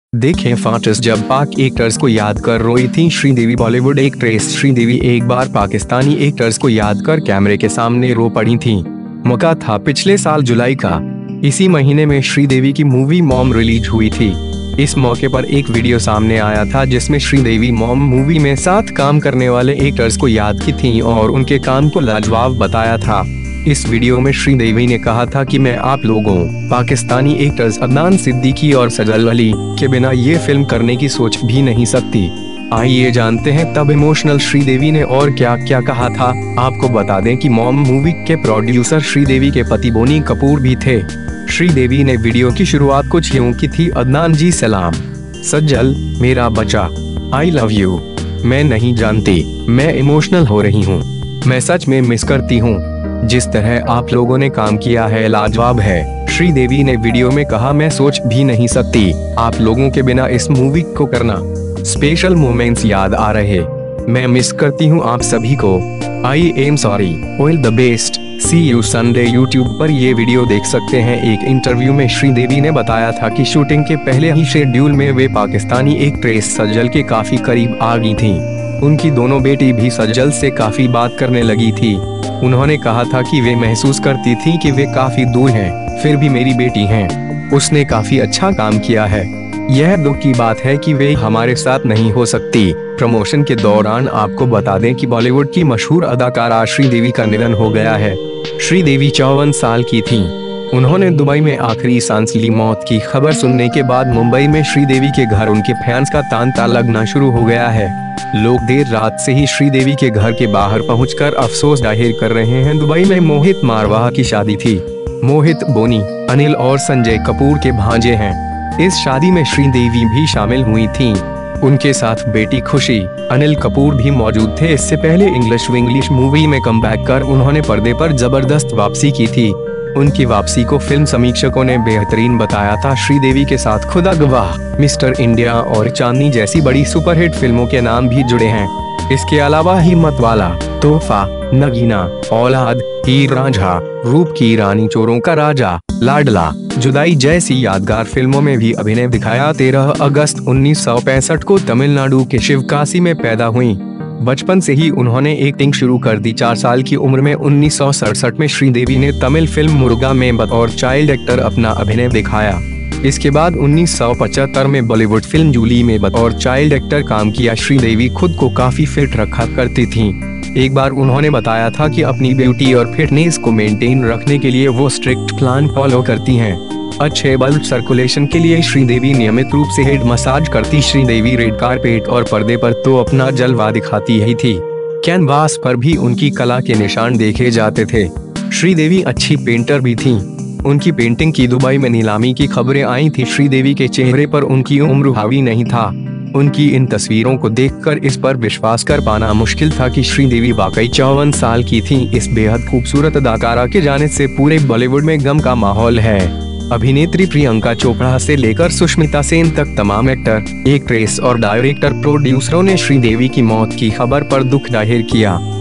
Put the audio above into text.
देखें फाटस जब पाक एक्टर्स को याद कर रोई थी श्रीदेवी। बॉलीवुड एक्ट्रेस श्रीदेवी एक बार पाकिस्तानी एक्टर्स को याद कर कैमरे के सामने रो पड़ी थी। मौका था पिछले साल जुलाई का। इसी महीने में श्रीदेवी की मूवी मॉम रिलीज हुई थी। इस मौके पर एक वीडियो सामने आया था जिसमें श्रीदेवी मॉम मूवी में साथ काम करने वाले एक्टर्स को याद की थी और उनके काम को लाजवाब बताया था। इस वीडियो में श्रीदेवी ने कहा था कि मैं आप लोगों पाकिस्तानी एक्टर्स अदनान सिद्दीकी और सजल अली के बिना ये फिल्म करने की सोच भी नहीं सकती। आइए जानते हैं तब इमोशनल श्रीदेवी ने और क्या क्या कहा था। आपको बता दें कि मॉम मूवी के प्रोड्यूसर श्रीदेवी के पति बोनी कपूर भी थे। श्रीदेवी ने वीडियो की शुरुआत कुछ यूं की थी। अदनान जी सलाम, सज्जल मेरा बच्चा, आई लव यू। मैं नहीं जानती, मैं इमोशनल हो रही हूँ, मैं सच में मिस करती हूँ। जिस तरह आप लोगों ने काम किया है लाजवाब है। श्रीदेवी ने वीडियो में कहा मैं सोच भी नहीं सकती आप लोगों के बिना इस मूवी को करना। स्पेशल मोमेंट्स याद आ रहे, मैं मिस करती हूँ आप सभी को। I am sorry, all the best, see you Sunday. YouTube पर ये वीडियो देख सकते हैं। एक इंटरव्यू में श्रीदेवी ने बताया था कि शूटिंग के पहले ही शेड्यूल में वे पाकिस्तानी एक्ट्रेस सज्जल के काफी करीब आ गई थी। उनकी दोनों बेटी भी सज्जल से काफी बात करने लगी थी। उन्होंने कहा था कि वे महसूस करती थी कि वे काफी दूर हैं, फिर भी मेरी बेटी हैं। उसने काफी अच्छा काम किया है। यह दुख की बात है कि वे हमारे साथ नहीं हो सकती। प्रमोशन के दौरान आपको बता दें कि बॉलीवुड की मशहूर अदाकारा श्रीदेवी का निधन हो गया है। श्रीदेवी 54 साल की थी। उन्होंने दुबई में आखिरी सांस ली। मौत की खबर सुनने के बाद मुंबई में श्रीदेवी के घर उनके फैंस का तांता लगना शुरू हो गया है। लोग देर रात से ही श्रीदेवी के घर के बाहर पहुंचकर अफसोस जाहिर कर रहे हैं। दुबई में मोहित मारवाह की शादी थी। मोहित बोनी, अनिल और संजय कपूर के भांजे हैं। इस शादी में श्रीदेवी भी शामिल हुई थीं। उनके साथ बेटी खुशी, अनिल कपूर भी मौजूद थे। इससे पहले इंग्लिश विंग्लिश मूवी में कमबैक कर उन्होंने पर्दे पर जबरदस्त वापसी की थी। उनकी वापसी को फिल्म समीक्षकों ने बेहतरीन बताया था। श्रीदेवी के साथ खुदा गवाह, मिस्टर इंडिया और चांदनी जैसी बड़ी सुपरहिट फिल्मों के नाम भी जुड़े हैं। इसके अलावा हिम्मत वाला, तोहफा, नगीना, औलाद, हीर रांझा, रूप की रानी, चोरों का राजा, लाडला, जुदाई जैसी यादगार फिल्मों में भी अभिनय दिखाया। 13 अगस्त 1965 को तमिलनाडु के शिवकाशी में पैदा हुई। बचपन से ही उन्होंने एक्टिंग शुरू कर दी। 4 साल की उम्र में 1967 में श्रीदेवी ने तमिल फिल्म मुर्गा में बतौर चाइल्ड एक्टर अपना अभिनय दिखाया। इसके बाद 1975 में बॉलीवुड फिल्म जूली में बतौर चाइल्ड एक्टर काम किया। श्रीदेवी खुद को काफी फिट रखा करती थीं। एक बार उन्होंने बताया था कि अपनी ब्यूटी और फिटनेस को मेंटेन रखने के लिए वो स्ट्रिक्ट प्लान फॉलो करती हैं। अच्छे ब्लड सर्कुलेशन के लिए श्रीदेवी नियमित रूप से हेड मसाज करती। श्रीदेवी रेड कारपेट और पर्दे पर तो अपना जलवा दिखाती ही थी। कैनवास पर भी उनकी कला के निशान देखे जाते थे। श्रीदेवी अच्छी पेंटर भी थीं। उनकी पेंटिंग की दुबई में नीलामी की खबरें आई थी। श्रीदेवी के चेहरे पर उनकी उम्र हावी नहीं था। उनकी इन तस्वीरों को देखकर इस पर विश्वास कर पाना मुश्किल था कि श्रीदेवी वाकई 54 साल की थीं। इस बेहद खूबसूरत अदाकारा के जाने से पूरे बॉलीवुड में गम का माहौल है। अभिनेत्री प्रियंका चोपड़ा से लेकर सुष्मिता सेन तक तमाम एक्टर, एक्ट्रेस और डायरेक्टर, प्रोड्यूसरों ने श्रीदेवी की मौत की खबर पर दुख जाहिर किया।